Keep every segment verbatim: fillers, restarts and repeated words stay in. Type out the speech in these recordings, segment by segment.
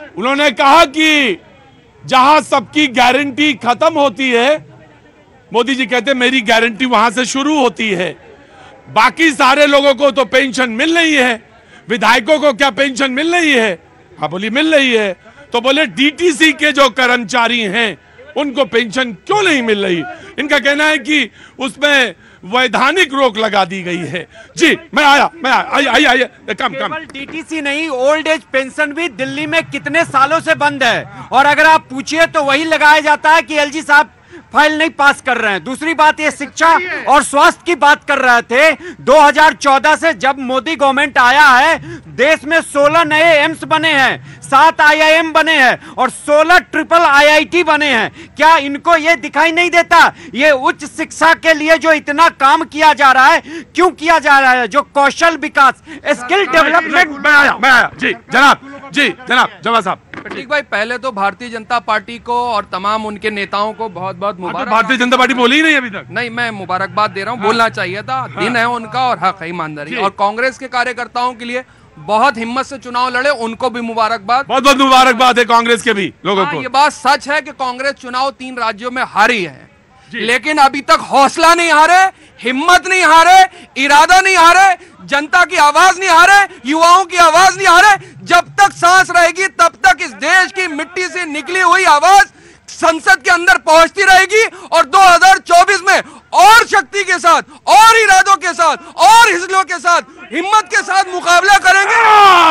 उन्होंने कहा कि जहां सबकी गारंटी खत्म होती है, मोदी जी कहते मेरी गारंटी वहां से शुरू होती है। बाकी सारे लोगों को तो पेंशन मिल रही है, विधायकों को क्या पेंशन मिल रही है? हाँ बोली मिल रही है। तो बोले डीटीसी के जो कर्मचारी हैं उनको पेंशन क्यों नहीं मिल रही? इनका कहना है कि उसमें वैधानिक रोक लगा दी गई है। जी मैं आया मैं आया आइए आइए कम कम डीटीसी नहीं, ओल्ड एज पेंशन भी दिल्ली में कितने सालों से बंद है, और अगर आप पूछिए तो वही लगाया जाता है कि एलजी साहब फाइल नहीं पास कर रहे हैं। दूसरी बात, ये शिक्षा और स्वास्थ्य की बात कर रहे थे। दो हज़ार चौदह से जब मोदी गवर्नमेंट आया है, देश में सोलह नए एम्स बने हैं, सात आईआईएम बने हैं और सोलह ट्रिपल आईआईटी बने हैं। क्या इनको ये दिखाई नहीं देता? ये उच्च शिक्षा के लिए जो इतना काम किया जा रहा है, क्यों किया जा रहा है? जो कौशल विकास, स्किल डेवलपमेंट। मैं आया मैं आया जी जनाब जी जनाब जवाब साहब। ठीक भाई, पहले तो भारतीय जनता पार्टी को और तमाम उनके नेताओं को बहुत बहुत मुबारक। भारतीय जनता पार्टी बोली ही नहीं अभी तक। नहीं, मैं मुबारकबाद दे रहा हूँ, बोलना चाहिए था। दिन है उनका और हक है, ईमानदारी। और कांग्रेस के कार्यकर्ताओं के लिए बहुत हिम्मत से चुनाव लड़े, उनको भी मुबारकबाद। बहुत बहुत मुबारकबाद है कांग्रेस के भी लोगों को। ये बात सच है कि कांग्रेस चुनाव तीन राज्यों में हारी है, लेकिन अभी तक हौसला नहीं हारे, हिम्मत नहीं हारे, इरादा नहीं हारे, जनता की आवाज नहीं हारे, युवाओं की आवाज नहीं हारे। जब तक सांस रहेगी तब तक इस देश की मिट्टी से निकली हुई आवाज संसद के अंदर पहुंचती रहेगी, और दो हज़ार चौबीस में और शक्ति के साथ, और इरादों के साथ, और हिस्सों के साथ, हिम्मत के साथ मुकाबला करेंगे।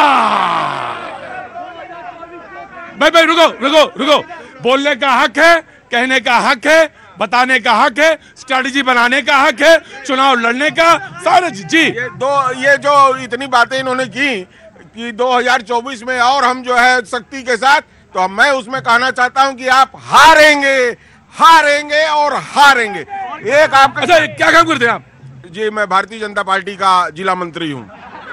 भाई भाई रुको रुको रुको, बोलने का हक है, कहने का हक है, बताने का हक है, स्ट्रेटजी बनाने का हक है, चुनाव लड़ने का सारे। जी ये दो ये जो इतनी बातें इन्होंने की कि दो हज़ार चौबीस में और हम जो है शक्ति के साथ, तो मैं उसमें कहना चाहता हूं कि आप हारेंगे हारेंगे और हारेंगे। एक आपका अच्छा क्या काम करते हैं आप? जी मैं भारतीय जनता पार्टी का जिला मंत्री हूं।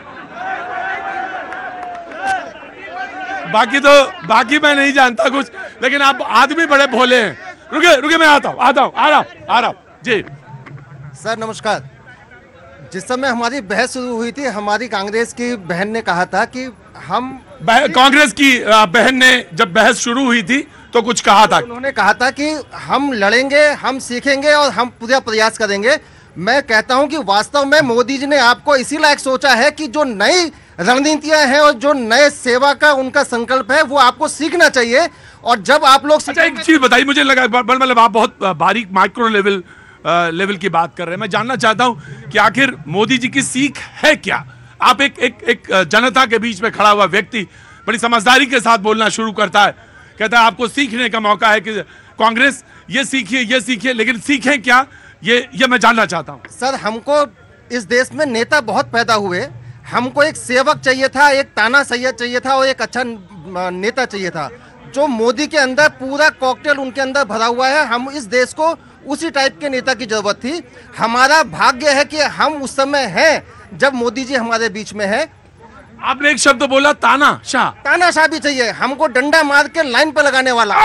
बाकी तो बाकी मैं नहीं जानता कुछ, लेकिन आप आदमी बड़े भोले हैं। रुके रुके मैं आता हूँ आता हूँ आ रहा हूँ आ रहा हूँ जी सर नमस्कार। जिस समय हमारी बहस शुरू हुई थी, हमारी कांग्रेस की बहन ने कहा था कि हम कांग्रेस की बहन ने जब बहस शुरू हुई थी तो कुछ कहा था। उन्होंने कहा था कि हम लड़ेंगे, हम सीखेंगे और हम पूरा प्रयास करेंगे। मैं कहता हूं कि वास्तव में मोदी जी ने आपको इसी लायक सोचा है कि जो नई रणनीतियां हैं और जो नए सेवा का उनका संकल्प है वो आपको सीखना चाहिए। और जब आप लोग अच्छा एक चीज बताइए, मुझे लगा मतलब आप बहुत बारीक माइक्रो लेवल लेवल की बात कर रहे हैं। मैं जानना चाहता हूं कि आखिर मोदी जी की सीख है क्या? आप एक एक एक जनता के बीच में खड़ा हुआ व्यक्ति बड़ी समझदारी के साथ बोलना शुरू करता है, कहता है आपको सीखने का मौका है कि कांग्रेस ये सीखिए ये सीखिए, लेकिन सीखें क्या ये ये मैं जानना चाहता हूं। सर हमको इस देश में नेता बहुत पैदा हुए, हमको एक सेवक चाहिए था, एक ताना सैयद चाहिए था और एक अच्छा नेता चाहिए था। जो मोदी के अंदर पूरा कॉकटेल उनके अंदर भरा हुआ है, हम इस देश को उसी टाइप के नेता की जरूरत थी। हमारा भाग्य है कि हम उस समय हैं जब मोदी जी हमारे बीच में है। आपने एक शब्द बोला तानाशाह। तानाशाह भी चाहिए, हमको डंडा मार के लाइन पर लगाने वाला।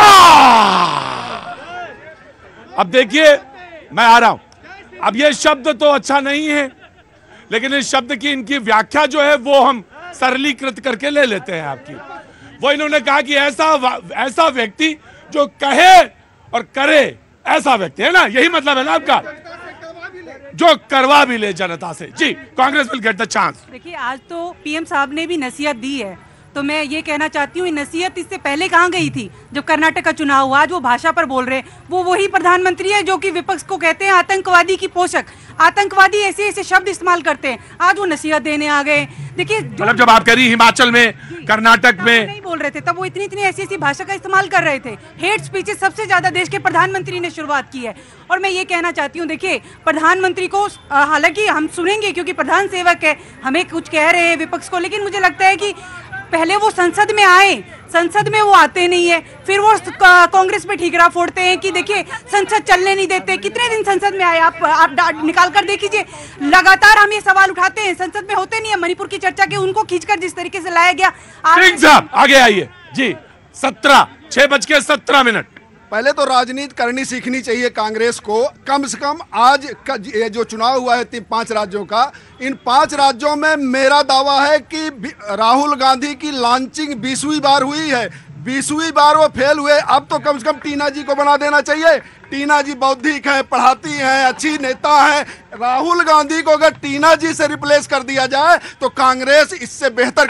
अब देखिए मैं आ रहा हूं। अब ये शब्द तो अच्छा नहीं है, लेकिन इस शब्द की इनकी व्याख्या जो है वो हम सरलीकृत करके ले लेते हैं आपकी। वो इन्होंने कहा कि ऐसा ऐसा व्यक्ति जो कहे और करे, ऐसा व्यक्ति है ना, यही मतलब है ना आपका, जो करवा भी ले जनता से। जी Congress will get the chance. देखिए आज तो पीएम साहब ने भी नसीहत दी है, तो मैं ये कहना चाहती हूँ नसीहत इससे पहले कहाँ गई थी जब कर्नाटक का चुनाव हुआ। आज वो भाषा पर बोल रहे हैं, वो वही प्रधानमंत्री है जो कि विपक्ष को कहते हैं आतंकवादी की पोषक, आतंकवादी ऐसे ऐसे शब्द इस्तेमाल करते हैं। आज वो नसीहत देने आ गए। देखिए मतलब जब आप कह रही हिमाचल में, कर्नाटक में नहीं बोल रहे थे तब वो इतनी इतनी ऐसी ऐसी भाषा का इस्तेमाल कर रहे थे। हेट स्पीचेस सबसे ज्यादा देश के प्रधानमंत्री ने शुरुआत की है। और मैं ये कहना चाहती हूँ, देखिए प्रधानमंत्री को हालांकि हम सुनेंगे क्योंकि प्रधान सेवक है, हमें कुछ कह रहे हैं विपक्ष को, लेकिन मुझे लगता है कि पहले वो संसद में आए, संसद में वो आते नहीं है, फिर वो कांग्रेस पे ठीकरा फोड़ते हैं कि देखिए संसद चलने नहीं देते। कितने दिन संसद में आए आप आप निकाल कर देखिए, लगातार हम ये सवाल उठाते हैं, संसद में होते नहीं है। मणिपुर की चर्चा के उनको खींचकर जिस तरीके से लाया गया। सिंह साहब आगे आइए जी। सत्रह छह बज के सत्रह मिनट पहले तो राजनीति करनी सीखनी चाहिए कांग्रेस को। कम से कम आज का ये जो चुनाव हुआ है तीन पांच राज्यों का, इन पांच राज्यों में मेरा दावा है कि राहुल गांधी की लॉन्चिंग बीसवीं बार हुई है, बीसवीं बार वो फेल हुए। अब तो कम से कम टीना जी को बना देना चाहिए। टीना जी बौद्धिक है, पढ़ाती हैं, अच्छी नेता है। राहुल गांधी को अगर टीना जी से रिप्लेस कर दिया जाए तो कांग्रेस इससे बेहतर।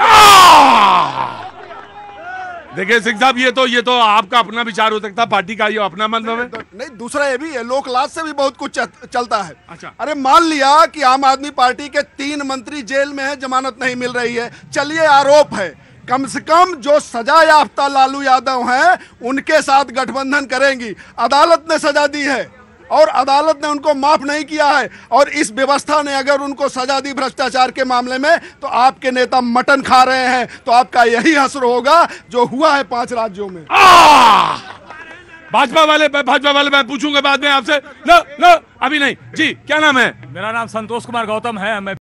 देखिए सिंह साहब, ये तो ये तो आपका अपना विचार हो सकता है, पार्टी का ये अपना मतलब है। नहीं, दूसरा ये भी है, लोकलाज से भी बहुत कुछ चलता है। अच्छा। अरे मान लिया कि आम आदमी पार्टी के तीन मंत्री जेल में हैं, जमानत नहीं मिल रही है, चलिए आरोप है, कम से कम जो सजा याफ्ता लालू यादव हैं उनके साथ गठबंधन करेंगी। अदालत ने सजा दी है और अदालत ने उनको माफ नहीं किया है, और इस व्यवस्था ने अगर उनको सजा दी भ्रष्टाचार के मामले में तो आपके नेता मटन खा रहे हैं। तो आपका यही हश्र होगा जो हुआ है पांच राज्यों में। भाजपा वाले भाजपा वाले मैं पूछूंगा बाद में आपसे। लो लो अभी नहीं जी, क्या नाम है? मेरा नाम संतोष कुमार गौतम है। मैं